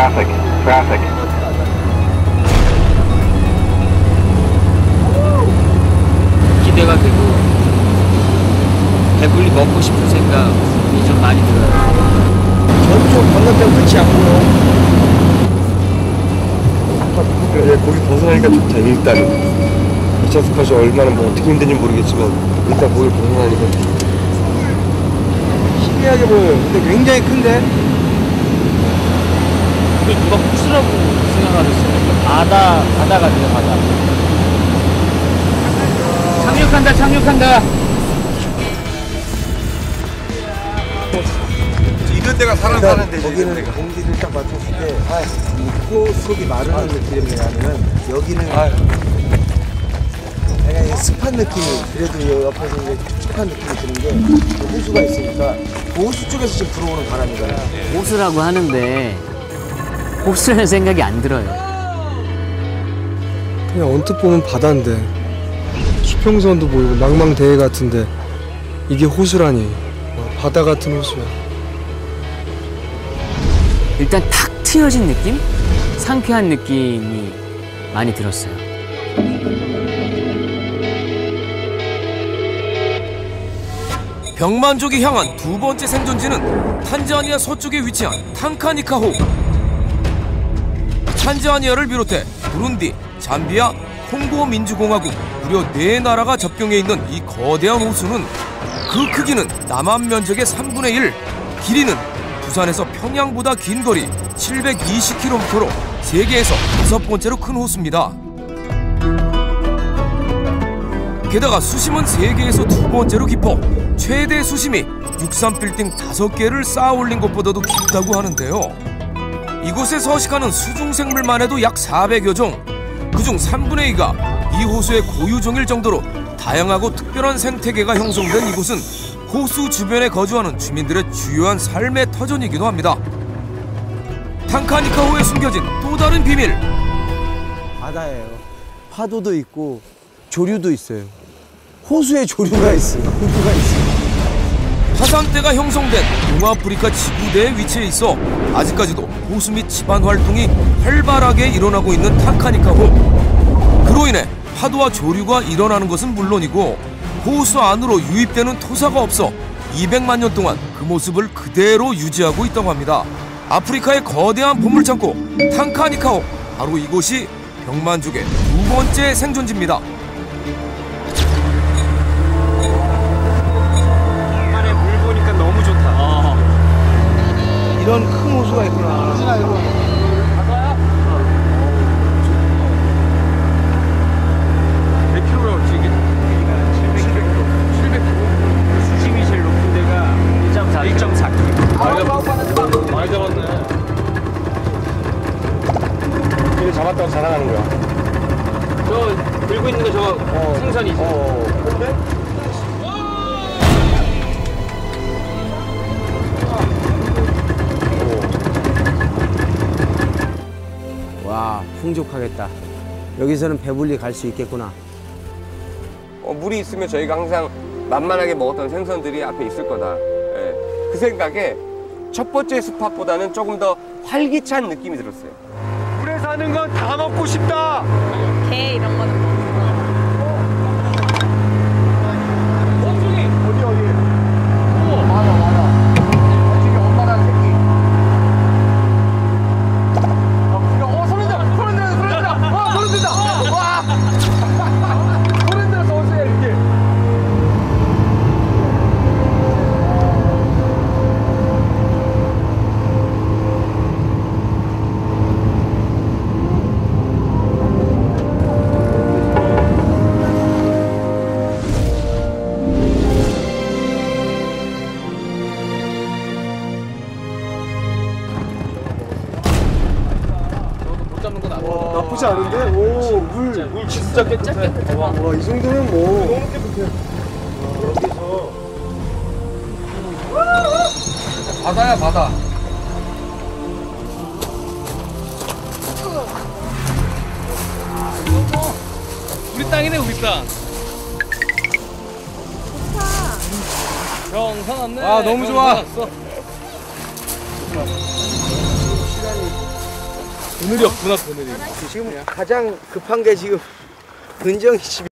Traffic. Traffic. 기대가 되고 배불리 먹고 싶은 생각이 좀 많이 들어요. 저쪽 건너편 끝이 안 보여. 그래, 거기 벗어나니까 좋다. 일단은 2차 스팟이 얼마나 뭐 어떻게 힘든지 모르겠지만 일단 거기 벗어나니까 희미하게 보여요. 근데 굉장히 큰데? 이걸 누가 호수라고 생각하겠어요. 바다 같아요, 바다. 착륙한다, 착륙한다. 이런 데가 사람 사는 데지. 거기는 공기를 딱 맡았을 때 코 속이 마르는 느낌이 나면은 여기는 내가 이 습한 느낌이 그래도 옆에서 이제 촉촉한 느낌이 드는 게 호수가 있으니까 호수 쪽에서 지금 들어오는 바람이잖아요. 호수라고 하는데 호수라는 생각이 안 들어요. 그냥 언뜻 보면 바다인데 수평선도 보이고 망망대해 같은데 이게 호수라니. 바다 같은 호수야. 일단 탁 트여진 느낌? 상쾌한 느낌이 많이 들었어요. 병만족이 향한 두 번째 생존지는 탄자니아 서쪽에 위치한 탕카니카호. 탄자니아를 비롯해 부룬디, 잠비아, 콩고 민주공화국 무려 4나라가 접경해 있는 이 거대한 호수는 그 크기는 남한 면적의 3분의 1, 길이는 부산에서 평양보다 긴 거리 720km로 세계에서 5번째로 큰 호수입니다. 게다가 수심은 세계에서 2번째로 깊어 최대 수심이 63빌딩 5개를 쌓아 올린 것보다도 깊다고 하는데요. 이곳에 서식하는 수중생물만 해도 약 400여 종, 그중 3분의 2가 이 호수의 고유종일 정도로 다양하고 특별한 생태계가 형성된 이곳은 호수 주변에 거주하는 주민들의 주요한 삶의 터전이기도 합니다. 탕카니카호에 숨겨진 또 다른 비밀. 바다예요. 파도도 있고 조류도 있어요. 호수에 조류가 있어요. 호수가 있어요. 화산대가 형성된 동아프리카 지구대에 위치해 있어 아직까지도 호수 및 집안 활동이 활발하게 일어나고 있는 탕카니카호. 그로 인해 파도와 조류가 일어나는 것은 물론이고 호수 안으로 유입되는 토사가 없어 200만 년 동안 그 모습을 그대로 유지하고 있다고 합니다. 아프리카의 거대한 보물창고 탕카니카호, 바로 이곳이 병만족의 두 번째 생존지입니다. 오랜만에 물 보니까 너무 좋다. 이런 큰 호수가 있구나. 많이 잡았네. 이거 잡았다고 자랑하는 거야. 저 들고 있는 거 저거 생선이죠? 근데? 와, 풍족하겠다. 여기서는 배불리 갈 수 있겠구나. 물이 있으면 저희가 항상 만만하게 먹었던 생선들이 앞에 있을 거다. 예. 그 생각에 첫 번째 스팟보다는 조금 더 활기찬 느낌이 들었어요. 물에 사는 건 다 먹고 싶다. 게 이런 거는 뭐. 나쁘지 않은데? 오, 물 진짜 깨끗해. 와, 이 정도면 뭐. 너무 깨끗해. 여기서. 바다야, 바다. 우리 땅이네, 우리 땅. 정선 왔네. 아, 너무 좋아. 지금 가장 급한 게 지금 은정이 집이